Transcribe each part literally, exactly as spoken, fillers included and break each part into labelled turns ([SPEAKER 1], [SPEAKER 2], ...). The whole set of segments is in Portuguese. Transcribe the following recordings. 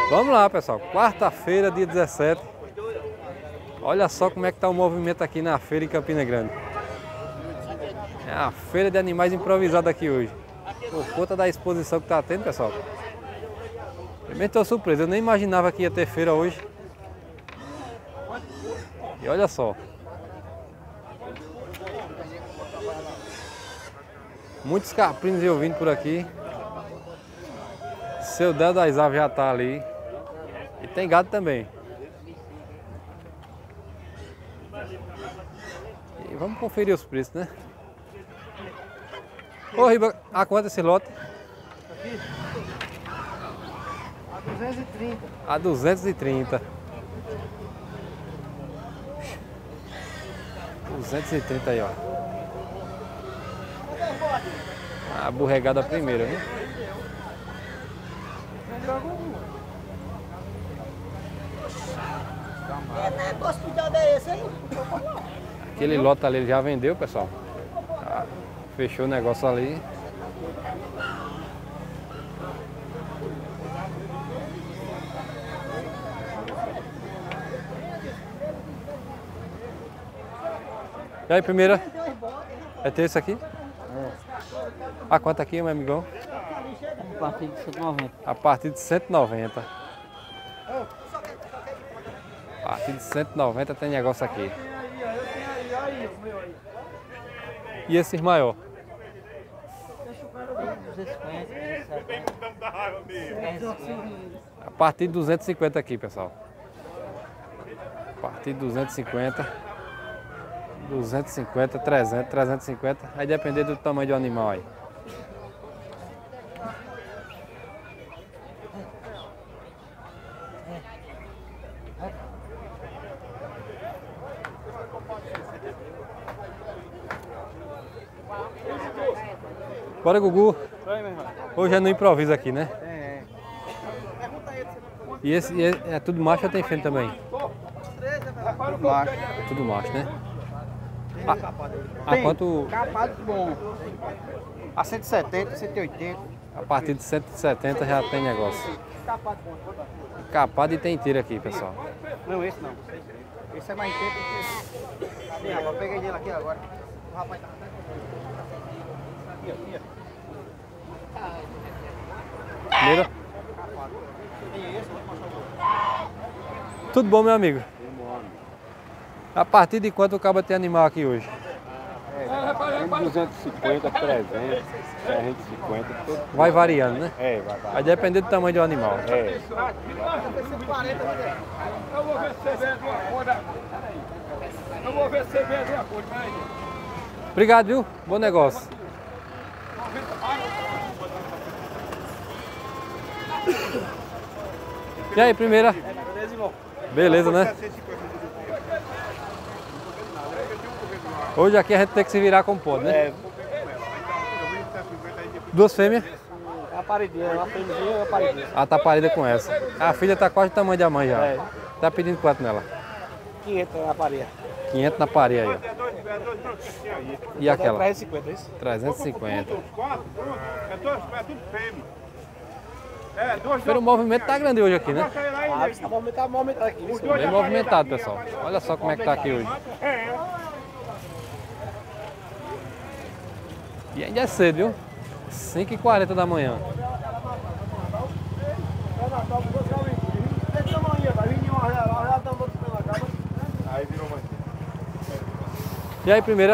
[SPEAKER 1] Vamos lá, pessoal. Quarta-feira, dia dezessete. Olha só como é que tá o movimento aqui na feira em Campina Grande. É a feira de animais improvisada aqui hoje. Por conta da exposição que tá tendo, pessoal. Também estou surpreso, eu nem imaginava que ia ter feira hoje. E olha só. Muitos caprinos eu vindo por aqui. Seu Del das Aves já tá ali. E tem gado também. E vamos conferir os preços, né? Ô Riba, a quanto esse lote?
[SPEAKER 2] Aqui. A duzentos e trinta.
[SPEAKER 1] A duzentos e trinta. duzentos e trinta aí, ó. A borregada primeira, viu?
[SPEAKER 2] É negócio cuidado é esse aí?
[SPEAKER 1] Aquele lote ali ele já vendeu, pessoal. Já fechou o negócio ali. E aí, primeira? É ter esse aqui?
[SPEAKER 2] É.
[SPEAKER 1] A quanto aqui, meu amigão?
[SPEAKER 2] A partir de cento e noventa.
[SPEAKER 1] A partir de cento e noventa. A partir de cento e noventa tem negócio aqui. E esses maior?
[SPEAKER 2] duzentos e cinquenta.
[SPEAKER 1] A partir de duzentos e cinquenta aqui, pessoal. A partir de duzentos e cinquenta. duzentos e cinquenta, trezentos, trezentos e cinquenta. Aí depender do tamanho do animal aí. Bora, Gugu.
[SPEAKER 2] Oi, meu irmão.
[SPEAKER 1] Hoje é no improviso aqui, né?
[SPEAKER 2] É, é.
[SPEAKER 1] E esse é, é tudo macho ou tem fêmea também?
[SPEAKER 2] Tudo macho.
[SPEAKER 1] É tudo macho, né? A, a
[SPEAKER 2] Tem
[SPEAKER 1] quanto?
[SPEAKER 2] capado bom. A cento e setenta, cento e oitenta.
[SPEAKER 1] A partir de cento e setenta já tem negócio.
[SPEAKER 2] Capado bom.
[SPEAKER 1] Capado e tem tiro aqui, pessoal.
[SPEAKER 2] Não, esse não. Esse é mais inteiro que esse. Sim, rapaz, eu peguei dele aqui agora. O rapaz tá. Aqui, aqui.
[SPEAKER 1] Primeira. Tudo bom, meu amigo? A partir de quanto o cabo tem animal aqui hoje?
[SPEAKER 3] É, duzentos e cinquenta, trezentos, trezentos e cinquenta.
[SPEAKER 1] Vai variando, né?
[SPEAKER 3] É, vai, vai.
[SPEAKER 1] Vai depender do tamanho do animal.
[SPEAKER 3] É.
[SPEAKER 4] Eu vou ver se você vende uma coisa. Eu vou ver se você vende uma coisa.
[SPEAKER 1] Obrigado, viu? Bom negócio. E aí, primeira?
[SPEAKER 2] Beleza, irmão?
[SPEAKER 1] Beleza, né? Hoje aqui a gente tem que se virar como pode, né?
[SPEAKER 3] É.
[SPEAKER 1] Duas fêmeas.
[SPEAKER 2] É a paredinha, uma fêmea e a paredinha.
[SPEAKER 1] Ela tá parida com essa. A filha tá quase do tamanho da mãe já.
[SPEAKER 2] É.
[SPEAKER 1] Tá pedindo quanto nela?
[SPEAKER 2] quinhentos na pareia.
[SPEAKER 1] quinhentos na parede aí, ó. E aquela?
[SPEAKER 2] trezentos e cinquenta, é isso?
[SPEAKER 1] trezentos e cinquenta.
[SPEAKER 4] Quatro, pronto. É dois, é tudo fêmea. É, dois,
[SPEAKER 1] Pero o movimento tá grande hoje aqui, né?
[SPEAKER 2] Ah, está movimentado, movimentado aqui. Isso.
[SPEAKER 1] Bem movimentado, pessoal. Olha só como é que tá aqui hoje. E ainda é cedo, viu? cinco e quarenta da manhã.
[SPEAKER 3] Aí virou mais.
[SPEAKER 1] E aí, primeira?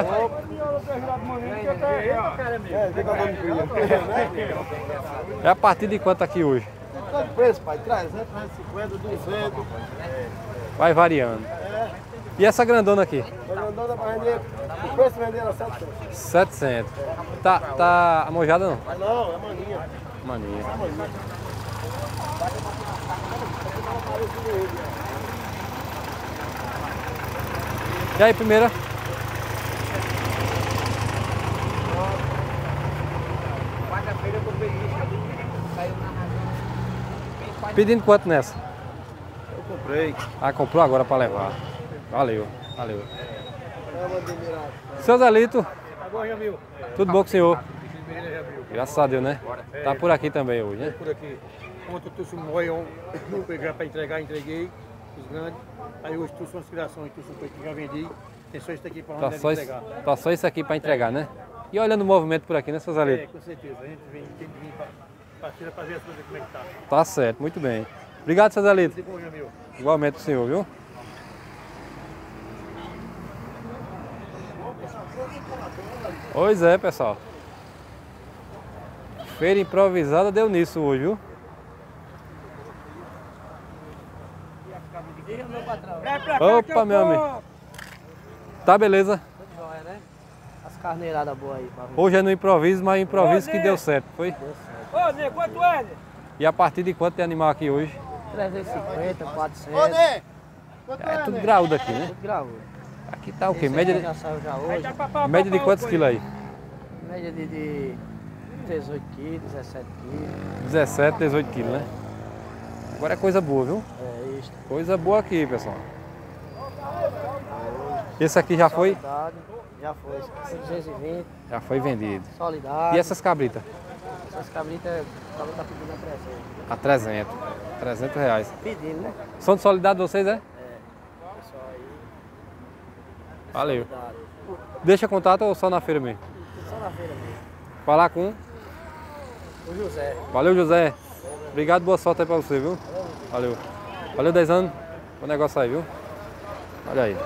[SPEAKER 1] É a partir de quanto aqui hoje?
[SPEAKER 2] Todo preço, pai. trezentos, trezentos e cinquenta, duzentos.
[SPEAKER 1] Vai variando. E essa grandona aqui?
[SPEAKER 2] A grandona para vender, o preço vender era setecentos.
[SPEAKER 1] setecentos. Tá, tá amojada não?
[SPEAKER 2] Não, é maninha.
[SPEAKER 1] Mania.
[SPEAKER 2] É maninha.
[SPEAKER 1] E aí, primeira?
[SPEAKER 2] Quarta-feira eu comprei isso. Saiu na razão.
[SPEAKER 1] Pedindo quanto nessa?
[SPEAKER 2] Eu comprei.
[SPEAKER 1] Ah, comprou agora para levar. Valeu, valeu.
[SPEAKER 2] É uma admirada.
[SPEAKER 1] Seu Zelito,
[SPEAKER 2] Tá bom, já viu?
[SPEAKER 1] tudo bom com o senhor?
[SPEAKER 2] Beleza, já viu?
[SPEAKER 1] Graças a Deus, né? Tá por aqui também hoje, né?
[SPEAKER 2] Por aqui. Ontem eu trouxe um moião para entregar, entreguei os grandes. Aí hoje trouxe umas criações, trouxe um coisa que já vendi. Tem só isso aqui para
[SPEAKER 1] Tá só, entregar. Isso, tá só isso aqui para entregar, né? E olhando o movimento por aqui, né, seu Zalito?
[SPEAKER 2] É, com certeza. A gente vem, tem que vir para feira para ver as coisas como é que tá.
[SPEAKER 1] Tá certo, muito bem. Obrigado, seu Zalito. Igualmente o senhor, viu? Pois é, pessoal. Feira improvisada deu nisso hoje, viu? Opa, meu amigo. Tá, beleza?
[SPEAKER 5] As carneiradas boas aí.
[SPEAKER 1] Hoje é no improviso, mas improviso que deu certo, foi?
[SPEAKER 5] Deu certo.
[SPEAKER 4] Ô, Nê, quanto é, Nê?
[SPEAKER 1] E a partir de quanto tem animal aqui hoje?
[SPEAKER 5] trezentos e cinquenta, quatrocentos.
[SPEAKER 2] Ô, Nê!
[SPEAKER 1] É tudo graúdo aqui, né?
[SPEAKER 5] Tudo graúdo.
[SPEAKER 1] Aqui tá o quê? Média
[SPEAKER 5] já saiu já hoje.
[SPEAKER 1] de, média de quantos quilos aí?
[SPEAKER 5] Média de, de dezoito quilos, dezessete quilos.
[SPEAKER 1] dezessete, dezoito quilos, né? Agora é coisa boa, viu?
[SPEAKER 5] É isso.
[SPEAKER 1] Coisa boa aqui, pessoal. Esse aqui já foi?
[SPEAKER 5] Solidade, já foi. duzentos e vinte.
[SPEAKER 1] Já foi vendido.
[SPEAKER 5] Solidade.
[SPEAKER 1] E essas cabritas?
[SPEAKER 5] Essas cabritas, a cabrita tá pedindo a trezentos.
[SPEAKER 1] A trezentos. trezentos reais.
[SPEAKER 5] Pedindo, né?
[SPEAKER 1] São de solidade vocês, é?
[SPEAKER 5] É. Pessoal aí.
[SPEAKER 1] Valeu.
[SPEAKER 5] Solidade.
[SPEAKER 1] Deixa contato ou só na feira mesmo?
[SPEAKER 5] Só na feira mesmo.
[SPEAKER 1] Falar com?
[SPEAKER 5] O José.
[SPEAKER 1] Valeu, José. Obrigado, boa sorte aí pra você, viu? Valeu. Valeu, dez anos. Bom negócio aí, viu? Olha aí.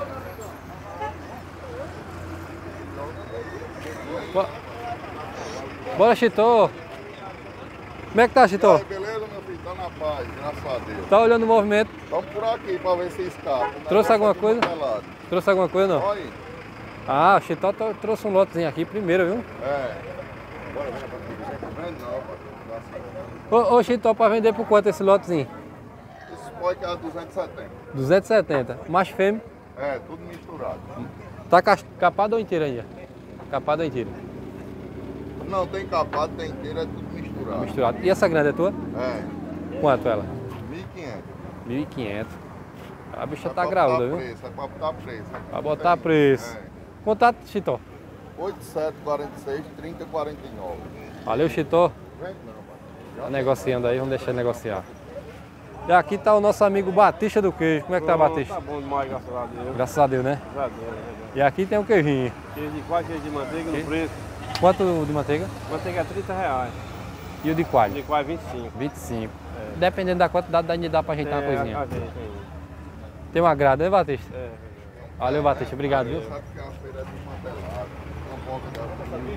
[SPEAKER 1] Bo- Bora, Chitô. Como é que tá, Chitô?
[SPEAKER 6] Beleza, meu filho? Tá na paz, graças a Deus.
[SPEAKER 1] Tá olhando o movimento?
[SPEAKER 6] Vamos por aqui pra ver se escapa. O
[SPEAKER 1] Trouxe
[SPEAKER 6] negócio
[SPEAKER 1] alguma
[SPEAKER 6] é de
[SPEAKER 1] coisa?
[SPEAKER 6] martelado.
[SPEAKER 1] Trouxe alguma coisa, não?
[SPEAKER 6] Olha aí.
[SPEAKER 1] Ah, o Chitó tro- trouxe um lotezinho aqui primeiro, viu?
[SPEAKER 6] É. Bora, vem pra cá. Vem não,
[SPEAKER 1] Ô, ô Chitó, pra vender por quanto esse lotezinho?
[SPEAKER 6] esse pode que é duzentos e setenta.
[SPEAKER 1] duzentos e setenta. Macho fêmea.
[SPEAKER 6] É, tudo misturado.
[SPEAKER 1] Tá cas- capado ou inteiro ainda? Capado ou inteiro?
[SPEAKER 6] Não, tem capado, tem inteiro, é tudo misturado.
[SPEAKER 1] Misturado. E essa grande é tua?
[SPEAKER 6] É,
[SPEAKER 1] Quanto ela?
[SPEAKER 6] mil e quinhentos.
[SPEAKER 1] mil e quinhentos. A bicha
[SPEAKER 6] É
[SPEAKER 1] tá
[SPEAKER 6] pra
[SPEAKER 1] graúda,
[SPEAKER 6] botar
[SPEAKER 1] viu?
[SPEAKER 6] preço, é pra botar preço.
[SPEAKER 1] Pra botar preço.
[SPEAKER 6] É.
[SPEAKER 1] Contato, Chitó.
[SPEAKER 6] oito sete quatro seis, trinta quarenta e nove.
[SPEAKER 1] Valeu, Chitó.
[SPEAKER 6] Vem não, pai.
[SPEAKER 1] Tá negociando aí, vamos deixar ele negociar. E aqui tá o nosso amigo Batista do Queijo. Como é que tá, Batista?
[SPEAKER 3] Tá bom demais, graças a Deus.
[SPEAKER 1] Graças a Deus, né?
[SPEAKER 3] Graças a Deus, graças a Deus.
[SPEAKER 1] E aqui tem um queijinho.
[SPEAKER 3] Queijo de quatro, queijo de manteiga
[SPEAKER 1] Que-
[SPEAKER 3] no preço.
[SPEAKER 1] Quanto de manteiga?
[SPEAKER 3] Manteiga é trinta reais.
[SPEAKER 1] E o de coalho?
[SPEAKER 3] De quatro, vinte e cinco.
[SPEAKER 1] vinte e cinco.
[SPEAKER 3] É.
[SPEAKER 1] Dependendo da quantidade, ainda dá pra ajeitar uma
[SPEAKER 3] É,
[SPEAKER 1] coisinha.
[SPEAKER 3] a gente aí.
[SPEAKER 1] Tem um agrado, né, Batista?
[SPEAKER 3] É.
[SPEAKER 1] Valeu, Batista. Obrigado, viu?
[SPEAKER 6] Sabe que a feira é desmantelada. Não pode dar.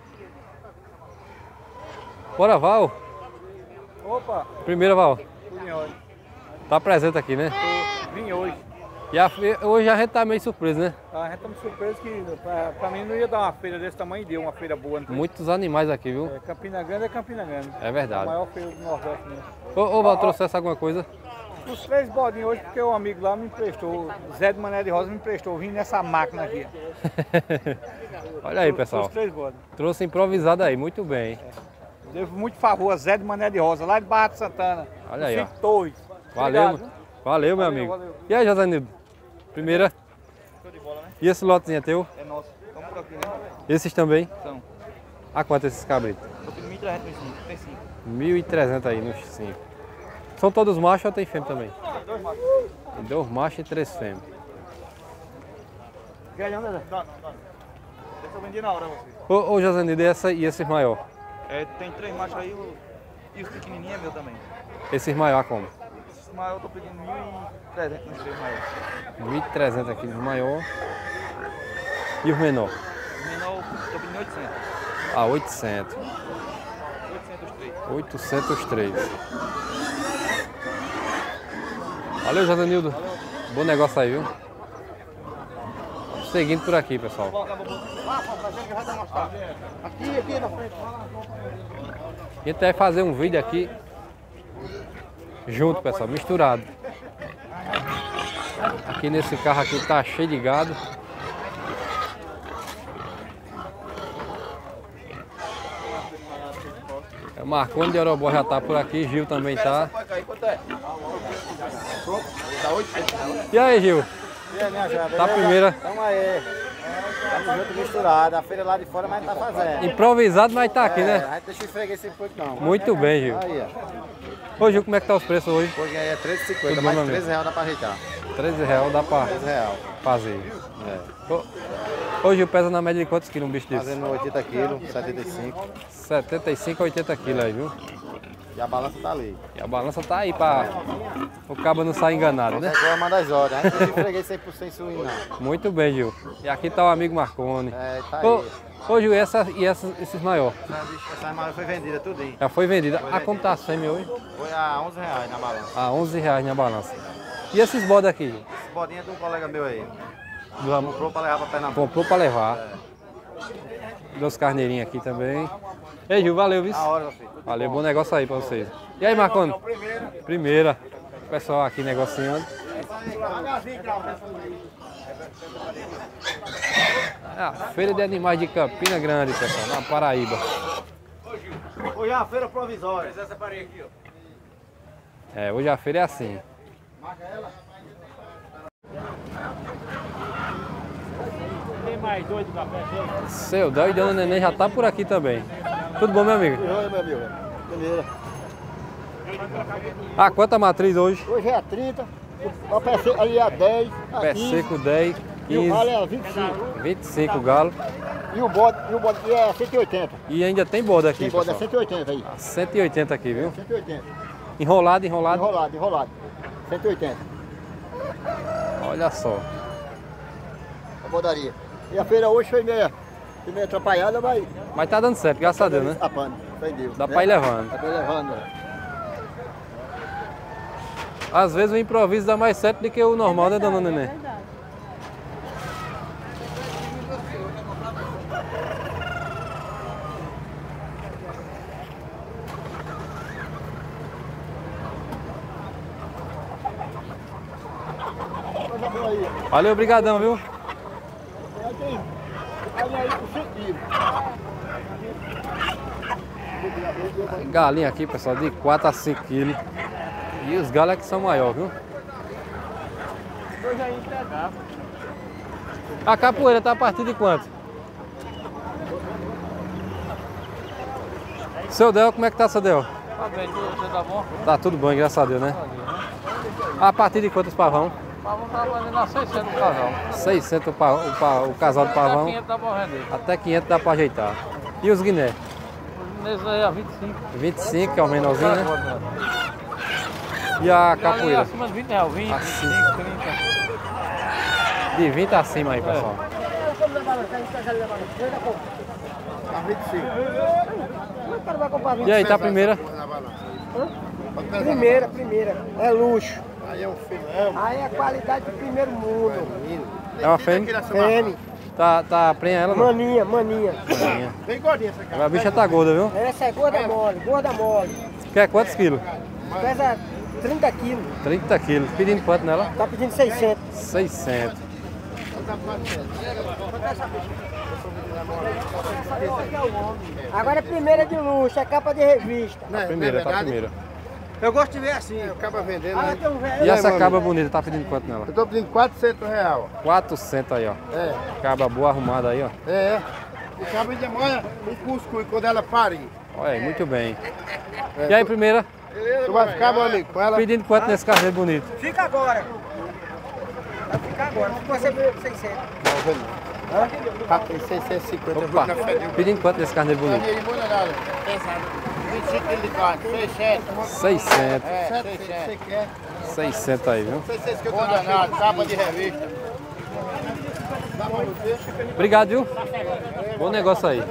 [SPEAKER 1] Bora, Val.
[SPEAKER 2] Opa,
[SPEAKER 1] Primeiro, Val.
[SPEAKER 2] tudo em ordem.
[SPEAKER 1] Tá presente aqui, né?
[SPEAKER 2] Vim hoje.
[SPEAKER 1] E a fe- hoje a gente tá meio surpreso, né?
[SPEAKER 2] A gente tá muito surpreso que pra, pra mim não ia dar uma feira desse tamanho e deu uma feira boa. Não tem?
[SPEAKER 1] Muitos animais aqui, viu?
[SPEAKER 2] É, Campina Grande é Campina Grande.
[SPEAKER 1] É
[SPEAKER 2] A
[SPEAKER 1] verdade.
[SPEAKER 2] maior feira do Nordeste mesmo.
[SPEAKER 1] Ô, ô Val, trouxesse alguma coisa?
[SPEAKER 2] Os três bodinhos hoje, porque o amigo lá me emprestou, Zé de Mané de Rosa me emprestou, vim nessa máquina aqui.
[SPEAKER 1] Olha aí,
[SPEAKER 2] Os
[SPEAKER 1] pessoal.
[SPEAKER 2] três bodes.
[SPEAKER 1] Trouxe improvisado aí, muito bem.
[SPEAKER 2] Devo muito favor a Zé de Mané de Rosa, lá de Barra de Santana.
[SPEAKER 1] Olha aí, ó.
[SPEAKER 2] Chico Torres.
[SPEAKER 1] Valeu,
[SPEAKER 2] Obrigado, viu?
[SPEAKER 1] valeu, meu
[SPEAKER 2] Valeu,
[SPEAKER 1] amigo.
[SPEAKER 2] valeu.
[SPEAKER 1] E aí, Josanildo? Primeira.
[SPEAKER 2] Show de bola, né?
[SPEAKER 1] E esse lotezinho é teu?
[SPEAKER 2] É nosso. Vamos por aqui, né?
[SPEAKER 1] Esses também?
[SPEAKER 2] São.
[SPEAKER 1] A quanto esses cabritos?
[SPEAKER 2] Tô pedindo mil e trezentos e cinco, tem cinco.
[SPEAKER 1] mil e trezentos aí nos cinco. São todos machos ou tem fêmea também?
[SPEAKER 2] Dois machos.
[SPEAKER 1] Tem dois machos e três fêmeas.
[SPEAKER 2] Quer não, Dedé? Dá, não, dá. Esse eu vendi na hora, você.
[SPEAKER 1] Ô, ô Josanildo, e, essa, e esses maior?
[SPEAKER 2] É, tem três machos aí o- e os pequenininhos é meu também.
[SPEAKER 1] Esses maior como?
[SPEAKER 2] Esse maior eu tô pedindo mil e trezentos nos três maiores.
[SPEAKER 1] mil e trezentos aqui nos maior. E os menor?
[SPEAKER 2] O menor eu tô pedindo oitocentos.
[SPEAKER 1] Ah, oitocentos.
[SPEAKER 2] oitocentos os três.
[SPEAKER 1] oitocentos os três. Valeu, Josanildo. Bom negócio aí, viu? Seguindo por aqui, pessoal.
[SPEAKER 2] Aqui, aqui na frente.
[SPEAKER 1] A gente vai fazer um vídeo aqui junto, pessoal, misturado. Aqui nesse carro aqui tá cheio de gado. O Marconi de Orobó já tá por aqui, Gil também tá. E aí, Gil?
[SPEAKER 5] E aí, minha jovem?
[SPEAKER 1] Tá a primeira.
[SPEAKER 5] Tamo aí. Tamo junto misturado. A feira lá de fora, mas tá fazendo.
[SPEAKER 1] Improvisado, mas tá aqui,
[SPEAKER 5] É,
[SPEAKER 1] né?
[SPEAKER 5] a gente deixa esfreguei esse pouco não.
[SPEAKER 1] Muito bem, Gil.
[SPEAKER 5] Aí, ó.
[SPEAKER 1] Hoje, como é que tá os preços hoje?
[SPEAKER 6] Hoje aí é treze e
[SPEAKER 1] Tudo
[SPEAKER 6] cinquenta,
[SPEAKER 1] bom,
[SPEAKER 6] mais
[SPEAKER 1] meu amigo?
[SPEAKER 6] treze reais dá pra ajeitar.
[SPEAKER 1] treze reais dá pra
[SPEAKER 6] treze reais.
[SPEAKER 1] fazer.
[SPEAKER 6] É.
[SPEAKER 1] Ho- Hoje pesa na média de quantos quilos um bicho desse?
[SPEAKER 6] Fazendo oitenta quilos, setenta e cinco.
[SPEAKER 1] setenta e cinco a oitenta quilos aí, viu?
[SPEAKER 6] E a balança tá ali.
[SPEAKER 1] E a balança tá aí pra o cabo não sair enganado, né?
[SPEAKER 6] Qualquer coisa manda as ordens. Aí eu freguei cem por cento suína.
[SPEAKER 1] Muito bem, Gil. E aqui tá o amigo Marconi.
[SPEAKER 6] É, tá
[SPEAKER 1] Ô,
[SPEAKER 6] aí.
[SPEAKER 1] ô Gil, e, essa, e essa, esses maiores?
[SPEAKER 6] Essa, bicha- essa armário foi vendida tudinho.
[SPEAKER 1] Já foi vendida.
[SPEAKER 6] Foi
[SPEAKER 1] Ah, como tá a fêmea hoje?
[SPEAKER 6] Foi a onze reais na balança.
[SPEAKER 1] A onze reais na balança. E esses bodes aqui?
[SPEAKER 6] Esse bodinho é de um colega meu aí.
[SPEAKER 1] Do amor.
[SPEAKER 6] Comprou pra levar pra Pernambuco.
[SPEAKER 1] Comprou pra levar. Dois carneirinhos aqui também. Ei, Gil, valeu, viu?
[SPEAKER 6] Na hora, meu filho.
[SPEAKER 1] Valeu, bom negócio aí pra vocês. E aí, Marconi? Primeira. O pessoal aqui negociando. É a Feira de Animais de Campina Grande, pessoal, na Paraíba.
[SPEAKER 6] Hoje é a feira provisória.
[SPEAKER 1] É, hoje a feira é assim.
[SPEAKER 2] Tem mais dois de café,
[SPEAKER 1] Seu Del e Dona Neném já tá por aqui também. Tudo bom, meu amigo?
[SPEAKER 7] Oi, meu amigo. Beleza.
[SPEAKER 1] Ah, quanta matriz hoje?
[SPEAKER 7] Hoje é trinta, o pé seco ali é dez, a
[SPEAKER 1] Pé
[SPEAKER 7] quinze,
[SPEAKER 1] seco dez,
[SPEAKER 7] e o
[SPEAKER 1] quinze,
[SPEAKER 7] galo é vinte e cinco.
[SPEAKER 1] vinte e cinco galo.
[SPEAKER 7] E o bode, e o bode aqui é cento e oitenta.
[SPEAKER 1] E ainda tem bode aqui,
[SPEAKER 7] Tem bode é
[SPEAKER 1] pessoal.
[SPEAKER 7] cento e oitenta aí.
[SPEAKER 1] cento e oitenta aqui, viu?
[SPEAKER 7] cento e oitenta.
[SPEAKER 1] Enrolado, enrolado.
[SPEAKER 7] Enrolado, enrolado. cento e oitenta.
[SPEAKER 1] Olha só.
[SPEAKER 7] A bodaria. E a feira hoje foi meio, foi meio atrapalhada, mas...
[SPEAKER 1] Mas tá dando certo, graças a Deus, né?
[SPEAKER 7] A pano, foi Deus.
[SPEAKER 1] Dá
[SPEAKER 7] né?
[SPEAKER 1] pra ir levando.
[SPEAKER 7] Dá pra ir levando, né?
[SPEAKER 1] Às vezes o improviso dá mais certo do que o normal, né, Dona Neném?
[SPEAKER 7] Coisa boa aí.
[SPEAKER 1] Valeu, obrigadão, viu?
[SPEAKER 7] Aí tem... Aí aí com cinco quilos.
[SPEAKER 1] Galinha aqui, pessoal, de quatro a cinco quilos. E os galos é que são maiores, viu?
[SPEAKER 2] Hoje é integrável.
[SPEAKER 1] A capoeira tá a partir de quanto? Seu Del, como é que tá, seu Del?
[SPEAKER 2] Tá bem, você tá bom?
[SPEAKER 1] Tá tudo bom, graças a Deus, né? A partir de quantos pavão?
[SPEAKER 2] Vamos tá vendendo a seiscentos do casal.
[SPEAKER 1] seiscentos o, pa- o, pa- o casal de pavão.
[SPEAKER 2] quinhentos dá pra vender.
[SPEAKER 1] Até quinhentos dá pra ajeitar. E os guiné?
[SPEAKER 2] Nesse aí é vinte e cinco.
[SPEAKER 1] vinte e cinco, que é o menorzinho, né? E a capoeira?
[SPEAKER 2] Acima de vinte reais, vinte,
[SPEAKER 1] Assim.
[SPEAKER 2] vinte e cinco, trinta.
[SPEAKER 1] De vinte acima aí, pessoal.
[SPEAKER 7] A vinte e cinco. O cara vai comprar
[SPEAKER 1] E aí, tá a primeira?
[SPEAKER 7] Primeira, primeira. É luxo.
[SPEAKER 6] Aí é um filé.
[SPEAKER 7] Aí é qualidade do primeiro mundo.
[SPEAKER 1] É uma fêmea?
[SPEAKER 7] Fêmea.
[SPEAKER 1] Tá, tá prenha ela, não?
[SPEAKER 7] Maninha, maninha.
[SPEAKER 1] Maninha.
[SPEAKER 6] Bem gordinha essa cara.
[SPEAKER 1] A bicha tá gorda, viu?
[SPEAKER 7] Essa é gorda mole, gorda mole.
[SPEAKER 1] Quer quantos quilos?
[SPEAKER 7] Pesa trinta quilos.
[SPEAKER 1] trinta quilos. Pedindo quanto nela?
[SPEAKER 7] Tá pedindo seiscentos.
[SPEAKER 1] seiscentos.
[SPEAKER 7] Agora é primeira de luxo, é capa de revista.
[SPEAKER 1] A primeira, tá a primeira.
[SPEAKER 7] Eu gosto de ver assim.
[SPEAKER 6] Acaba vendendo.
[SPEAKER 7] Ah,
[SPEAKER 6] né?
[SPEAKER 7] tem um velho.
[SPEAKER 1] E essa
[SPEAKER 6] mano?
[SPEAKER 1] caba bonita, tá pedindo quanto nela?
[SPEAKER 6] Eu tô pedindo quatrocentos reais.
[SPEAKER 1] quatrocentos aí, ó.
[SPEAKER 6] É,
[SPEAKER 1] Caba boa arrumada aí, ó.
[SPEAKER 6] é. O cabo demora um cuscuz quando ela parir.
[SPEAKER 1] Olha aí, muito bem. E aí, primeira?
[SPEAKER 6] Tu vai ficar, meu amigo, com ela?
[SPEAKER 1] Pedindo quanto nesse carneiro bonito?
[SPEAKER 7] Fica agora. Vai ficar agora. Se você ver seiscentos.
[SPEAKER 6] Tá, tem seiscentos e cinquenta.
[SPEAKER 1] Opa, pedindo quanto nesse carneiro bonito?
[SPEAKER 6] Carneirinho bom, olhada. Pesado. vinte e cinco quilos de carne, seiscentos.
[SPEAKER 1] seiscentos.
[SPEAKER 6] É, seiscentos. Você quer?
[SPEAKER 1] seiscentos aí, viu?
[SPEAKER 6] seiscentos que eu tô danado, capa de revista. Dá pra você?
[SPEAKER 1] Obrigado, viu? Bom negócio aí.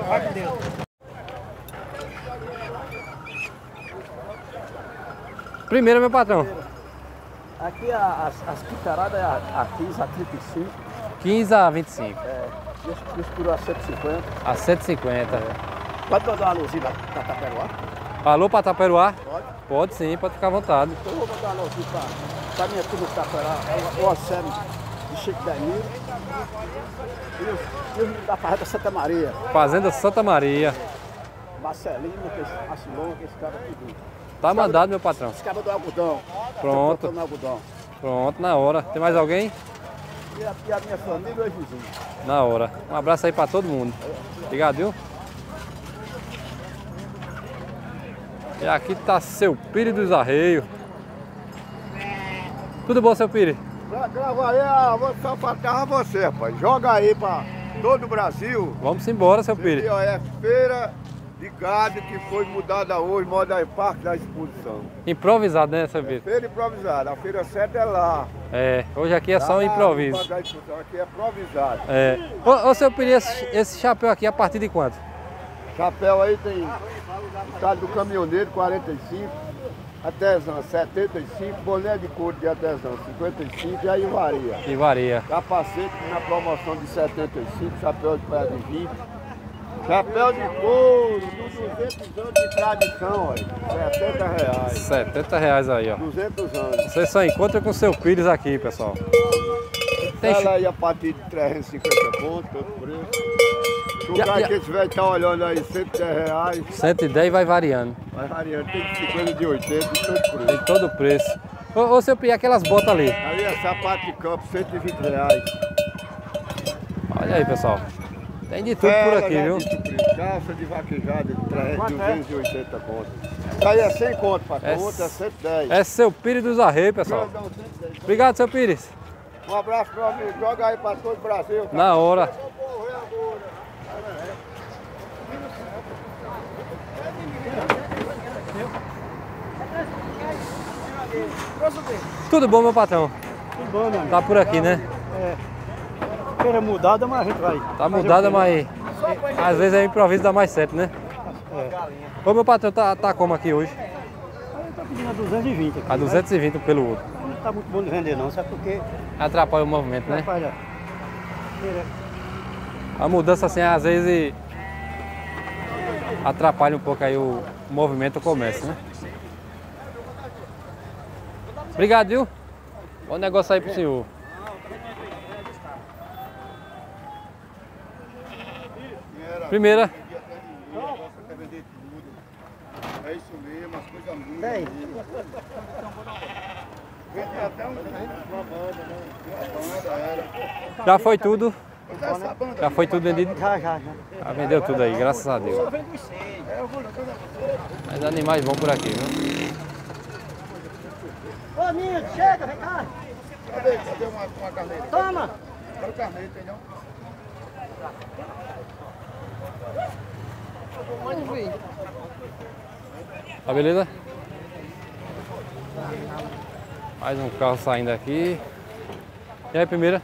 [SPEAKER 1] Primeiro, meu patrão.
[SPEAKER 5] Aqui a- as, as pitaradas é a, a quinze a trinta e cinco,
[SPEAKER 1] quinze a vinte e cinco.
[SPEAKER 5] é, esse misturou a cento e cinquenta.
[SPEAKER 1] A cento e cinquenta.
[SPEAKER 5] Pode mandar uma luzinha da, da Taperoá?
[SPEAKER 1] Alô, pra Taperoá?
[SPEAKER 5] Pode.
[SPEAKER 1] Pode sim, pode ficar à vontade.
[SPEAKER 5] Então eu vou mandar uma luzinha pra, pra minha turma de Taperoá, o Océlio de Chico Danilo e os, e os da Fazenda Santa Maria,
[SPEAKER 1] Fazenda Santa Maria.
[SPEAKER 5] Marcelino, que esse Marcelão, que esse cara tudo.
[SPEAKER 1] Tá mandado, meu patrão.
[SPEAKER 5] Os cabos do algodão.
[SPEAKER 1] Pronto.
[SPEAKER 5] Tô no algodão.
[SPEAKER 1] Pronto, na hora. Tem mais alguém?
[SPEAKER 5] E a, e a minha família e os vizinhos.
[SPEAKER 1] Na hora. Um abraço aí pra todo mundo. Obrigado, viu? E aqui tá seu Pires dos Arreios. Tudo bom, seu Pires?
[SPEAKER 6] Grava aí, ah, vou só faltar você, rapaz. Joga aí pra todo o Brasil.
[SPEAKER 1] Vamos embora, seu Pires.
[SPEAKER 6] Aqui, ó, é feira de gado que foi mudada hoje, moda aí, parte da exposição.
[SPEAKER 1] Improvisado, né, seu Pires?
[SPEAKER 6] Feira improvisada, a feira certa é lá.
[SPEAKER 1] É, hoje aqui é só um
[SPEAKER 6] Lá,
[SPEAKER 1] improviso.
[SPEAKER 6] da exposição, aqui é improvisado.
[SPEAKER 1] É. Ô, ô seu Pires, esse, esse chapéu aqui é a partir de quanto?
[SPEAKER 6] Chapéu aí tem estado do caminhoneiro, quarenta e cinco, artesão, setenta e cinco, boné de couro de artesão, cinquenta e cinco, e aí varia.
[SPEAKER 1] E varia.
[SPEAKER 6] Capacete na promoção de setenta e cinco, chapéu de pé de vinte, chapéu de couro, dos duzentos anos de tradição, olha, setenta reais.
[SPEAKER 1] setenta reais aí, ó.
[SPEAKER 6] duzentos anos.
[SPEAKER 1] Você só encontra com o seu Pires aqui, pessoal. Tem
[SPEAKER 6] Ela
[SPEAKER 1] chu-
[SPEAKER 6] aí a partir de trezentos e cinquenta pontos, todo preço. Se o
[SPEAKER 1] Já-
[SPEAKER 6] cara
[SPEAKER 1] já-
[SPEAKER 6] que estiver tá olhando aí, cento e dez reais,
[SPEAKER 1] cento e dez e vai variando.
[SPEAKER 6] vai variando, tem de cinquenta, de oitenta, de todo
[SPEAKER 1] Tem
[SPEAKER 6] preço.
[SPEAKER 1] todo o preço. Ô, ô seu Pires, aquelas botas ali.
[SPEAKER 6] Ali é sapato de campo, cento e vinte reais.
[SPEAKER 1] Olha aí, pessoal. Tem de tudo por
[SPEAKER 6] Ela
[SPEAKER 1] aqui,
[SPEAKER 6] já
[SPEAKER 1] viu?
[SPEAKER 6] disse o preço. Calça de vaquejada de trezentos, duzentos e oitenta contos. Isso aí é cem conto, pastor.
[SPEAKER 1] É
[SPEAKER 6] O outro é cento e dez.
[SPEAKER 1] É seu Pires dos Arreios, pessoal.
[SPEAKER 6] Grandão, cento e dez.
[SPEAKER 1] Obrigado, seu Pires.
[SPEAKER 6] Um abraço, meu amigo. Joga aí para todo o Brasil. cara.
[SPEAKER 1] Na hora. Tudo bom, meu patrão?
[SPEAKER 2] Tudo bom, meu amigo.
[SPEAKER 1] Tá por aqui, né?
[SPEAKER 2] Feira mudada, mas a gente vai.
[SPEAKER 1] Tá mudada, mas às vezes é improviso dá mais certo, né? Ô, meu patrão, tá, tá como aqui hoje?
[SPEAKER 2] Eu tô pedindo a duzentos e vinte aqui.
[SPEAKER 1] A duzentos e vinte um pelo outro.
[SPEAKER 2] Não tá muito bom de vender não, sabe por quê?
[SPEAKER 1] Atrapalha o movimento, né?
[SPEAKER 2] Rapaz, ó, feira-
[SPEAKER 1] A mudança assim, às vezes atrapalha um pouco aí o movimento, o comércio, né? Obrigado, viu? Bom negócio aí pro senhor. Primeira.
[SPEAKER 6] É isso mesmo, as coisas mudam.
[SPEAKER 2] Tem.
[SPEAKER 6] Vende até um- uma banda, né? Uma banda era.
[SPEAKER 1] Já foi tudo.
[SPEAKER 6] Mas essa banda
[SPEAKER 1] Já foi tudo vendido.
[SPEAKER 2] Já, já, já.
[SPEAKER 1] Já vendeu tudo aí, graças a Deus. Mas animais bons por aqui, viu?
[SPEAKER 5] Ô, menino, chega, vem cá.
[SPEAKER 6] Cadê? Cadê uma, uma carneira?
[SPEAKER 5] Toma.
[SPEAKER 6] Quero carneira, entendeu?
[SPEAKER 1] Tá beleza? Mais um carro saindo aqui. E aí, primeira?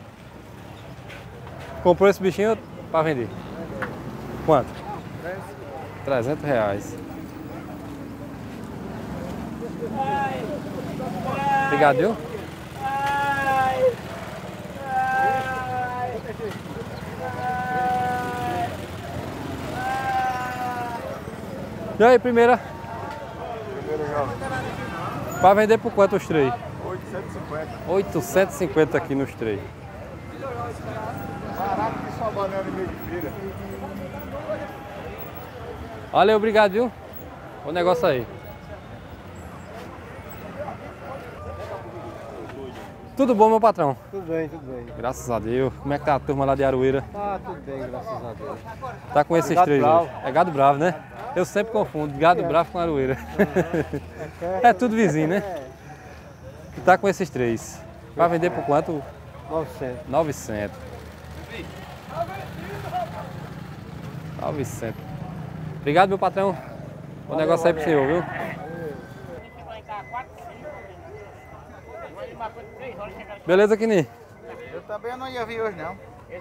[SPEAKER 1] Comprou esse bichinho pra vender? Quanto? trezentos reais. Obrigado, viu? E aí, primeira?
[SPEAKER 6] Primeiro já.
[SPEAKER 1] Pra vender por quanto os três?
[SPEAKER 6] oitocentos e cinquenta.
[SPEAKER 1] oitocentos e cinquenta aqui nos três.
[SPEAKER 6] Barato que só banana em meio de feira.
[SPEAKER 1] Valeu, obrigado, viu? Bom negócio aí. Tudo bom, meu patrão?
[SPEAKER 2] Tudo bem, tudo bem.
[SPEAKER 1] Graças a Deus. Como é que tá a turma lá de Aroeira?
[SPEAKER 2] Tá tudo bem, graças a Deus.
[SPEAKER 1] Tá com esses
[SPEAKER 2] Gado
[SPEAKER 1] três
[SPEAKER 2] bravo.
[SPEAKER 1] hoje. É gado bravo, né? Eu sempre confundo gado bravo com Aroeira. É tudo vizinho, né? E tá com esses três. Vai vender por quanto?
[SPEAKER 2] novecentos.
[SPEAKER 1] novecentos. novecentos. Obrigado, meu patrão. Bom negócio aí pro senhor, viu? Beleza, Kini?
[SPEAKER 6] Eu também não ia vir hoje, não.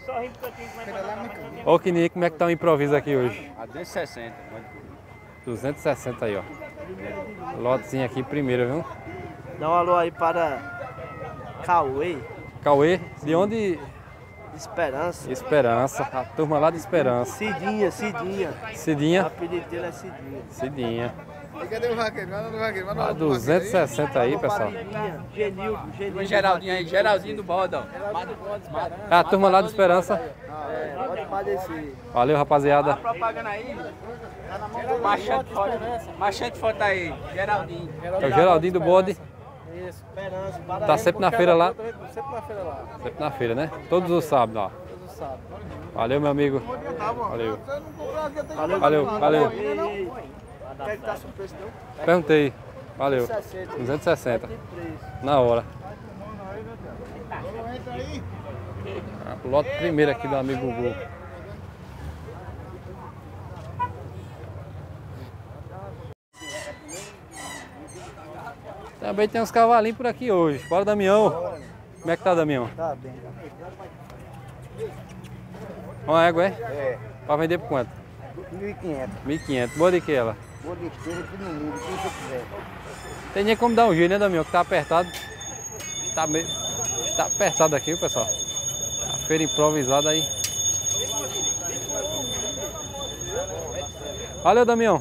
[SPEAKER 1] Ô, Kini, como é que tá o improviso aqui hoje?
[SPEAKER 3] A duzentos e sessenta.
[SPEAKER 1] duzentos e sessenta aí, ó. Lotezinho aqui primeiro, viu?
[SPEAKER 5] Dá um alô aí para Cauê,
[SPEAKER 1] Cauê, de onde?
[SPEAKER 5] Esperança.
[SPEAKER 1] Esperança. A turma lá de Esperança.
[SPEAKER 5] Cidinha, Cidinha. O
[SPEAKER 1] Cidinha.
[SPEAKER 5] apelido dele é Cidinha.
[SPEAKER 1] Cidinha.
[SPEAKER 6] E cadê o vaqueiro? Manda no vaqueiro, manda
[SPEAKER 1] A duzentos e sessenta aí, pessoal.
[SPEAKER 5] Cidinha, Genildo, Genildo.
[SPEAKER 3] Geraldinho aí, Geraldinho do Bodão.
[SPEAKER 1] É a turma lá de Esperança.
[SPEAKER 5] É, pode padecer.
[SPEAKER 1] Valeu, rapaziada.
[SPEAKER 3] Propaganda aí. Machete foto. Machete foto aí, Geraldinho.
[SPEAKER 1] É o Geraldinho do Bode.
[SPEAKER 5] Isso, Esperança. Para
[SPEAKER 1] Tá
[SPEAKER 5] aí,
[SPEAKER 1] sempre na
[SPEAKER 5] porque
[SPEAKER 1] feira
[SPEAKER 5] ela
[SPEAKER 1] lá.
[SPEAKER 5] conta, Sempre na feira lá,
[SPEAKER 1] Sempre na feira, né? Todos os sábados lá.
[SPEAKER 5] todos os sábados.
[SPEAKER 1] Valeu, meu amigo. Valeu.
[SPEAKER 5] Valeu,
[SPEAKER 1] Valeu, valeu.
[SPEAKER 5] Ei, ei. Perguntasse o preço não?
[SPEAKER 1] Perguntei. Valeu. duzentos e sessenta. Na hora. Ah, lote primeiro aqui do amigo Gugu. Também tem uns cavalinhos por aqui hoje. Bora, Damião. Como é que tá, Damião?
[SPEAKER 5] Tá bem.
[SPEAKER 1] Uma égua, é?
[SPEAKER 5] É.
[SPEAKER 1] Pra vender por quanto?
[SPEAKER 5] mil e quinhentos.
[SPEAKER 1] mil e quinhentos. Boa de que ela?
[SPEAKER 5] Vou de esteira aqui no mundo, quem você quiser.
[SPEAKER 1] Tem nem como dar um jeito, né, Damião? Que tá apertado. Tá meio... Tá apertado aqui, pessoal. A feira improvisada aí. Valeu, Damião.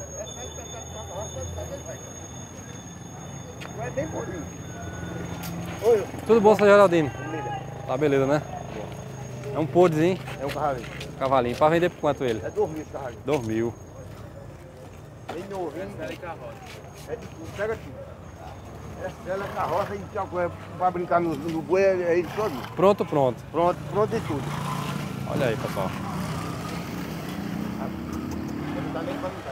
[SPEAKER 5] É bem bonito.
[SPEAKER 1] Tudo bom, seu Geraldino? Tá beleza, né? É um podzinho.
[SPEAKER 5] É um cavalinho.
[SPEAKER 1] Cavalinho. Pra vender por quanto ele?
[SPEAKER 5] É dois mil esse cavalinho.
[SPEAKER 1] Dois mil.
[SPEAKER 5] Bem novinho. É de tudo, pega aqui. Ela é carroça e tinha coisa pra brincar no, no boi, é ele todo.
[SPEAKER 1] Pronto, pronto.
[SPEAKER 5] Pronto, pronto de tudo.
[SPEAKER 1] Olha aí, pessoal.
[SPEAKER 5] Não dá nem pra brincar.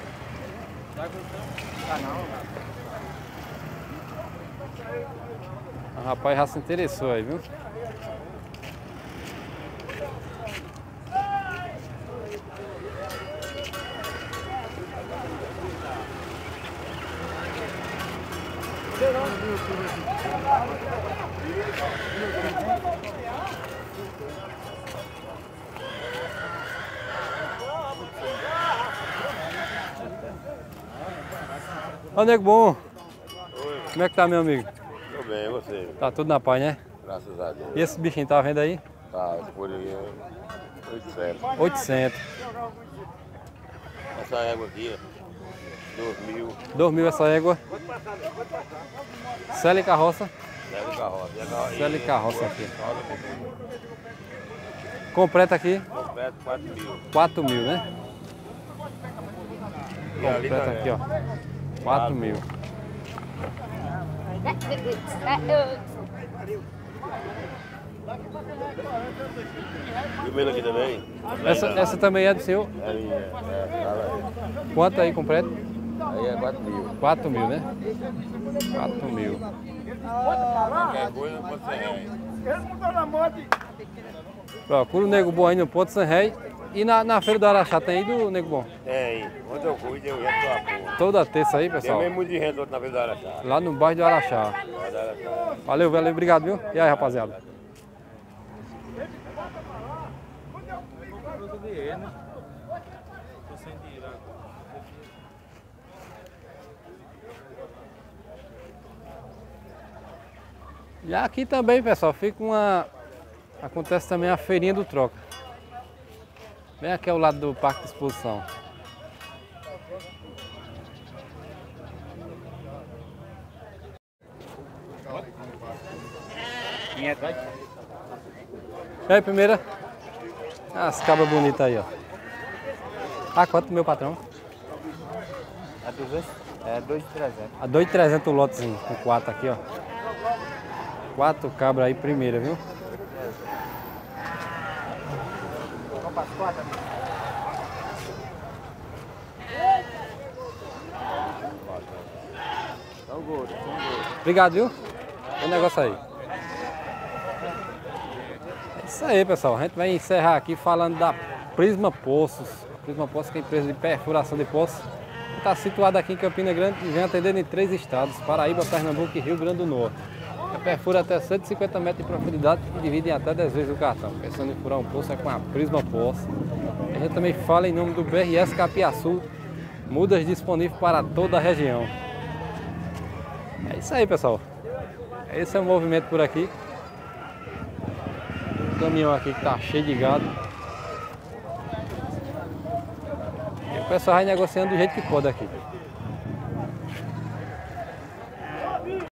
[SPEAKER 5] Tá não.
[SPEAKER 1] O rapaz já se interessou aí, viu? Ô, nego bom.
[SPEAKER 8] Oi.
[SPEAKER 1] Como é que tá, meu amigo?
[SPEAKER 8] Tô bem, e você?
[SPEAKER 1] Tá tudo na paz, né?
[SPEAKER 8] Graças a Deus.
[SPEAKER 1] E esse bichinho tá vendo aí?
[SPEAKER 8] Tá, por aí, oitocentos.
[SPEAKER 1] oitocentos.
[SPEAKER 8] Essa égua aqui, dois mil.
[SPEAKER 1] dois mil essa égua. Cela e carroça.
[SPEAKER 8] Cela e carroça. E a carroça-
[SPEAKER 1] Cela e carroça aqui.
[SPEAKER 8] Carroça
[SPEAKER 1] Completa aqui,
[SPEAKER 8] completo, quatro mil.
[SPEAKER 1] quatro mil, né?
[SPEAKER 8] E ali
[SPEAKER 1] Completa
[SPEAKER 8] também.
[SPEAKER 1] aqui, ó. quatro mil.
[SPEAKER 8] E o meu aqui também?
[SPEAKER 1] Essa, essa também é do seu?
[SPEAKER 8] É minha, é, fala aí.
[SPEAKER 1] Quanto aí completo?
[SPEAKER 8] Aí é quatro mil.
[SPEAKER 1] quatro mil, né? quatro mil.
[SPEAKER 8] Qualquer coisa pode ser reais.
[SPEAKER 1] Procura o Nego Bom aí no Ponto San Rei. E na, na Feira do Araxá tem aí do Nego Bom?
[SPEAKER 8] Tem. Quando eu cuido, eu entro a porra.
[SPEAKER 1] Toda terça aí,
[SPEAKER 8] Tem
[SPEAKER 1] pessoal.
[SPEAKER 8] mesmo muito de gente outro na vez do Araxá.
[SPEAKER 1] Lá no bairro do Araxá.
[SPEAKER 8] Vai dar Araxá.
[SPEAKER 1] Valeu, valeu, obrigado, viu? E aí, rapaziada? E aqui também, pessoal, fica uma... Acontece também a feirinha do troca. Bem aqui ao lado do Parque de Exposição. E aí, primeira? As cabras bonitas aí, ó. Ah, quanto meu patrão?
[SPEAKER 3] É duzentos? É dois mil e trezentos.
[SPEAKER 1] A dois mil e trezentos o lotezinho, com quatro aqui, ó. Quatro cabras aí, primeira, viu? Obrigado, viu? Bom negócio aí. É isso aí, pessoal. A gente vai encerrar aqui falando da Prisma Poços. A Prisma Poços, que é empresa de perfuração de poços. Está situada aqui em Campina Grande e vem atendendo em três estados: Paraíba, Pernambuco e Rio Grande do Norte. Ela perfura até cento e cinquenta metros de profundidade e divide em até dez vezes o cartão. Pensando em furar um poço é com a Prisma Poços. A gente também fala em nome do B R S Capiaçu, mudas disponíveis para toda a região. É isso aí, pessoal. Esse é o movimento por aqui. O caminhão aqui que tá cheio de gado. E o pessoal vai negociando do jeito que pode aqui.